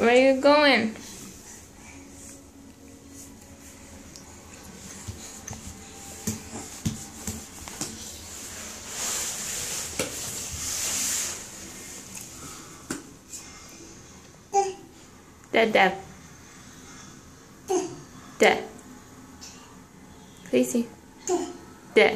Where are you going? Dad. Casey. Dad.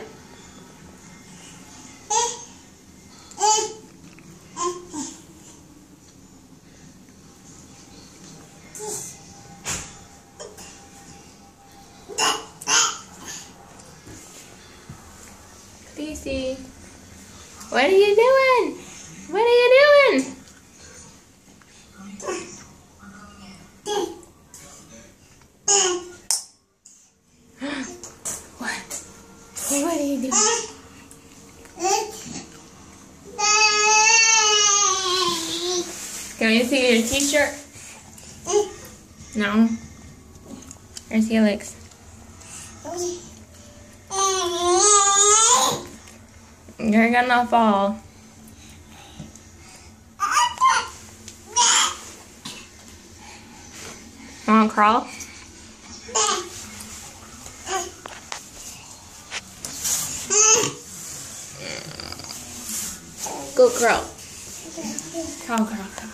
Casey. What are you doing? What are you doing? What are you doing? Can we see your t-shirt? No. Where's Helix? You're gonna fall. Wanna crawl? Go crawl. Crawl.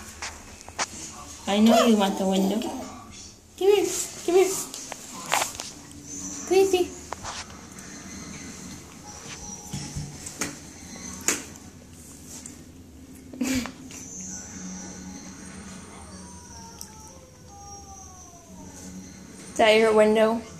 I know you want the window. Come here. Casey. Is that your window?